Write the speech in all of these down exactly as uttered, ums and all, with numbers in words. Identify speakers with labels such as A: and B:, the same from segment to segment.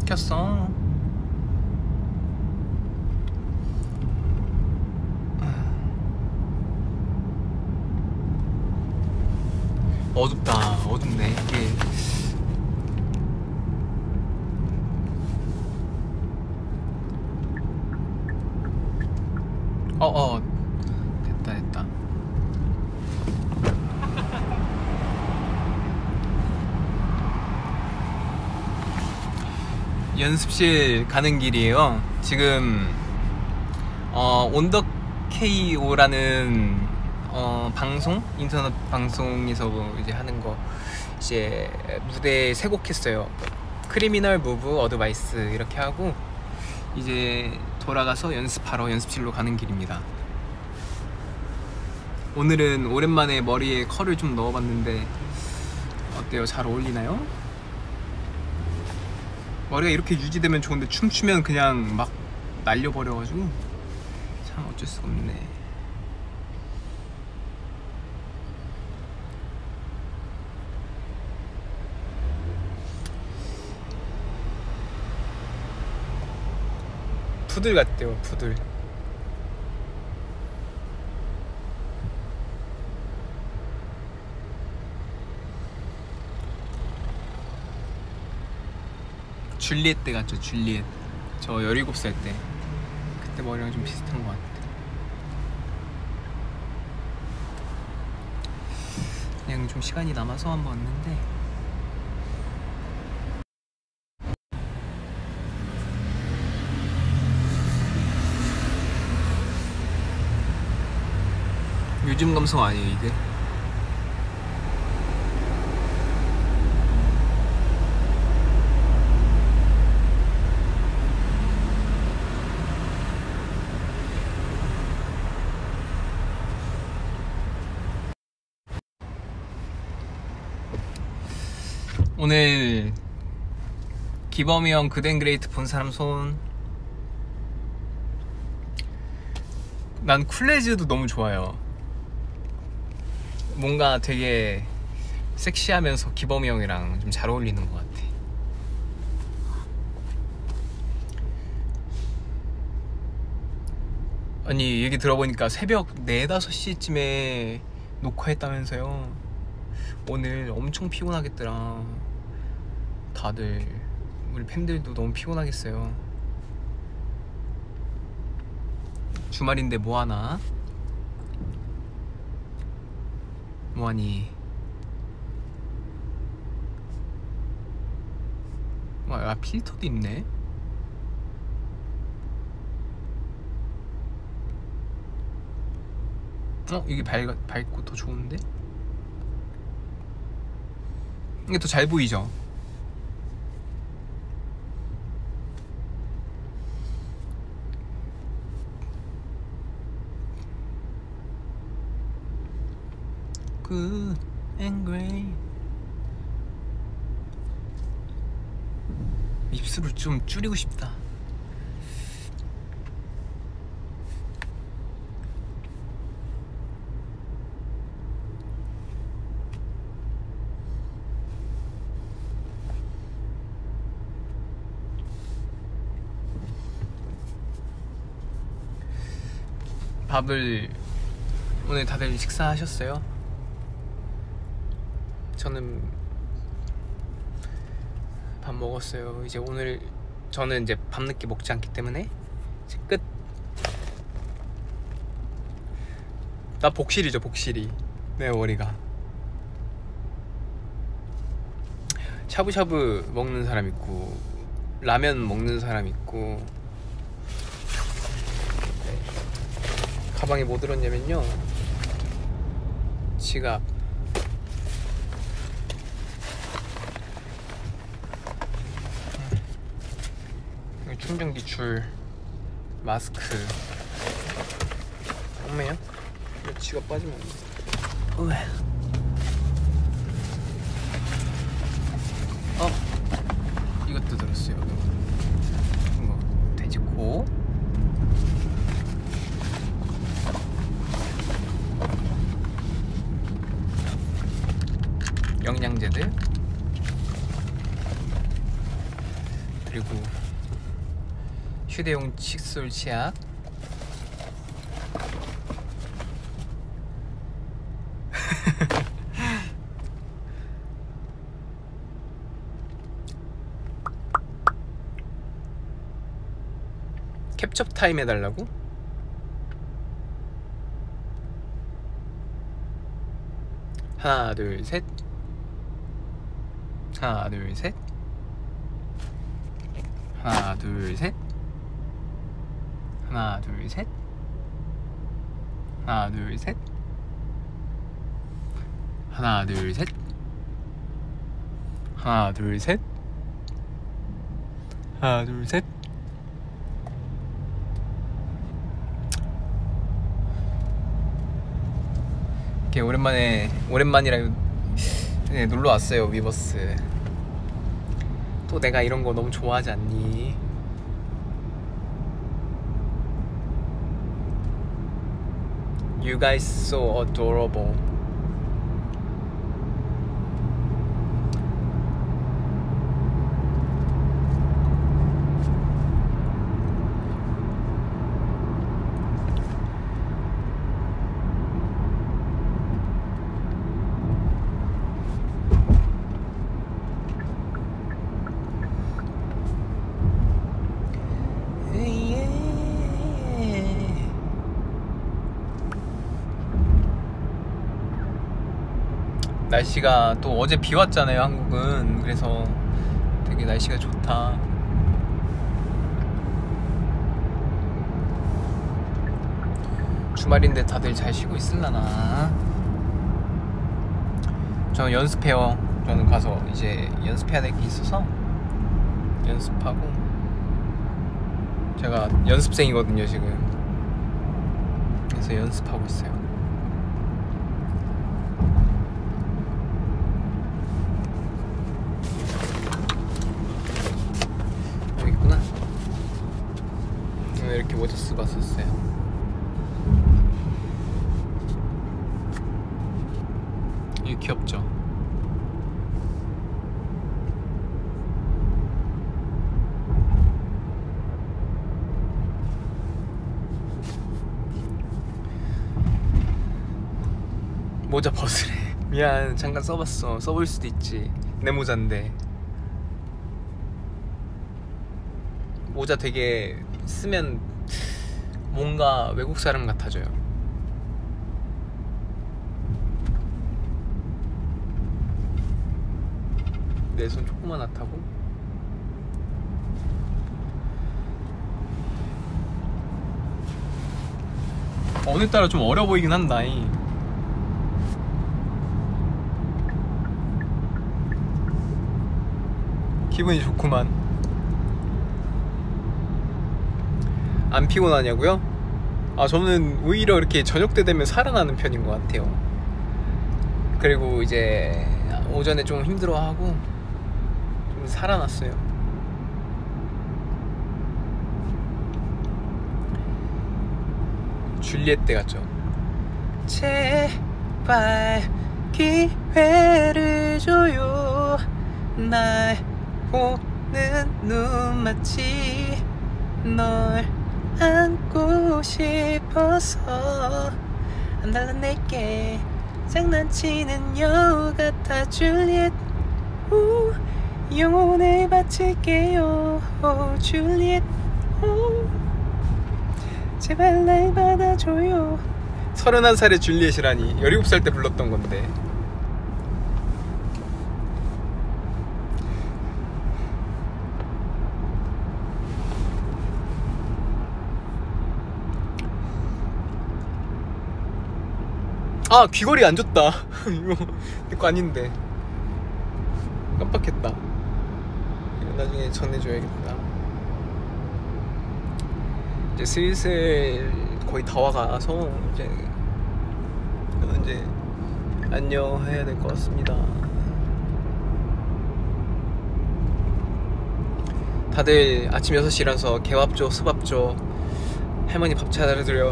A: 시켰어. 어둡다. 어둡네 이게. 어어 됐다 됐다. 연습실 가는 길이에요. 지금 어 온더 케이오라는 어 방송, 인터넷 방송에서 이제 하는 거 이제 무대 세 곡 했어요. 크리미널, 무브, 어드바이스 이렇게 하고 이제 돌아가서 연습하러 연습실로 가는 길입니다. 오늘은 오랜만에 머리에 컬을 좀 넣어봤는데 어때요? 잘 어울리나요? 머리가 이렇게 유지되면 좋은데 춤추면 그냥 막 날려버려가지고 참 어쩔 수가 없네. 푸들 같대요. 푸들. 줄리엣 때 같죠. 줄리엣. 저 열일곱 살 때. 그때 머리랑 좀 비슷한 것 같아. 그냥 좀 시간이 남아서 한번 왔는데 요즘 감성 아니에요 이게? 오늘 기범이 형 그댄 그레이트 본 사람 손. 난 쿨레즈도 너무 좋아요. 뭔가 되게 섹시하면서 기범이 형이랑 좀 잘 어울리는 것 같아. 아니 얘기 들어보니까 새벽 네, 다섯 시쯤에 녹화했다면서요. 오늘 엄청 피곤하겠더라. 다들 우리 팬들도 너무 피곤하겠어요. 주말인데 뭐하나? 뭐하니? 와, 아, 필터도 있네. 어? 이게 밝, 밝고 더 좋은데? 이게 더 잘 보이죠? Good and great. 입술을 좀 줄이고 싶다. 밥을 오늘 다들 식사하셨어요? 저는 밥 먹었어요. 이제 오늘 저는 이제 밤늦게 먹지 않기 때문에 이제 끝. 나 복실이죠, 복실이. 내 머리가. 샤브샤브 먹는 사람 있고 라면 먹는 사람 있고. 가방에 뭐 들었냐면요, 지갑, 충전기 줄, 마스크. 엄매요? 지갑 빠지면 안 돼. 으. 어? 이것도 들었어요. 이거 돼지코, 영양제들, 그리고 그리고 휴대용 칫솔 치약, 캡처 타임 해달라고? 하나 둘 셋, 하나 둘 셋, 하나 둘 셋, 하나 둘 셋, 하나 둘 셋, 하나 둘 셋, 하나 둘 셋, 하나 둘 셋. 이렇게 오랜만에 오랜만이라 네, 놀러 왔어요. 위버스. 또 내가 이런 거 너무 좋아하지 않니? You guys so adorable. 날씨가 또 어제 비 왔잖아요, 한국은. 그래서 되게 날씨가 좋다. 주말인데 다들 잘 쉬고 있을라나. 저는 연습해요. 저는 가서 이제 연습해야 될 게 있어서 연습하고. 제가 연습생이거든요 지금. 그래서 연습하고 있어요. 이렇게 모자 쓰고 왔었어요. 이게 귀엽죠? 모자 벗으래. 미안, 잠깐 써봤어. 써볼 수도 있지. 내 모자인데. 모자 되게 쓰면 뭔가 외국 사람 같아져요. 내 손 조그만하다고? 오늘따라 좀 어려 보이긴 한다. 이. 기분이 좋구만. 안 피곤하냐고요? 아, 저는 오히려 이렇게 저녁 때 되면 살아나는 편인 것 같아요. 그리고 이제 오전에 좀 힘들어하고 좀 살아났어요. 줄리엣 때 같죠? 제발 기회를 줘요. 날 보는 눈마치 널 안고 싶어서 안 달라낼게. 장난치는 여우 같아 줄리엣. 우, 영혼을 바칠게요. 오, 줄리엣. 오, 제발 날 받아줘요. 서른한 살의 줄리엣이라니. 열일곱 살 때 불렀던 건데. 아, 귀걸이 안 줬다. 이거 내 거 아닌데. 깜빡했다. 이거 나중에 전해줘야겠다. 이제 슬슬 거의 다 와가서 이제 저는 이제 안녕 해야 될 것 같습니다. 다들 아침 여섯 시 일어나서 개밥 줘, 수밥 줘, 할머니 밥 차려드려,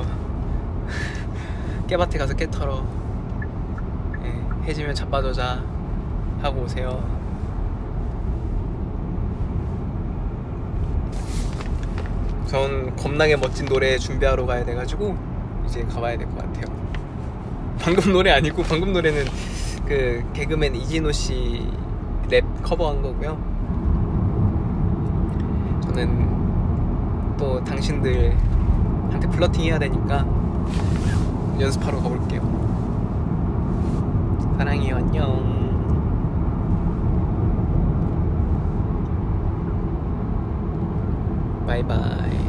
A: 깨밭에 가서 깨 털어, 예, 해지면 자빠져자 하고 오세요. 전 겁나게 멋진 노래 준비하러 가야 돼가지고 이제 가봐야 될 것 같아요. 방금 노래 아니고, 방금 노래는 그 개그맨 이진호 씨 랩 커버한 거고요. 저는 또 당신들한테 플러팅 해야 되니까 연습하러 가볼게요. 사랑해요. 안녕. 바이바이.